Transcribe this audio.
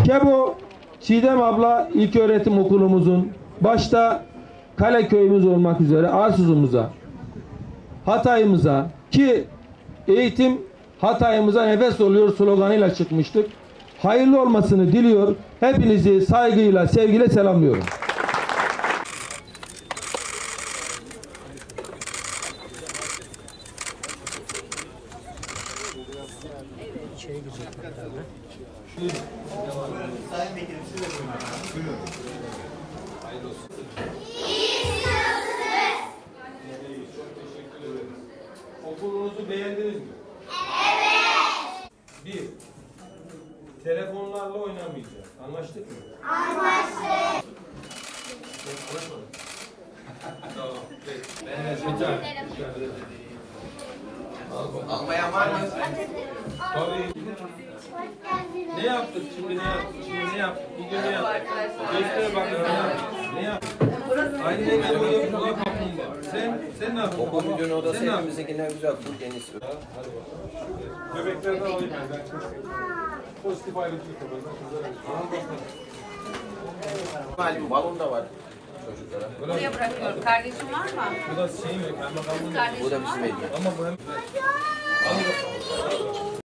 Kebo Çiğdem abla ilköğretim okulumuzun başta Kaleköy'ümüz olmak üzere Arsuzumuza, Hatay'ımıza ki eğitim Hatay'ımıza nefes oluyor sloganıyla çıkmıştık. Hayırlı olmasını diliyor. Hepinizi saygıyla, sevgiyle selamlıyorum. Sayın Vekilim siz de buyurun. Hayırlı olsun. Çok teşekkür ederim. Okulunuzu beğendiniz mi? Evet. Bir, telefonlarla oynamayacağız. Anlaştık mı? Anlaştık. Tamam. Peki. Almayan var mı? Tabii. Ne yaptık şimdi, ne yaptık şimdi, ne yaptık bugün, ne yaptık? Göster bakayım, ne yaptık? Ne yaptık? Aynı renk boya kaplumbağa. Sen ne yaptın? Okul müdürünün odası hepimizinkinden güzel. Bu deniz. Hadi bakalım. Bebeklerden alayım ben. Pozitif ayrıcılık yapacağım. Malum balon da var çocuklara. Buraya bırakıyorum. Kardeşim var mı? Bu da şey mi? Ben bakalım. Bu da bizim hediye. Ama bu hem...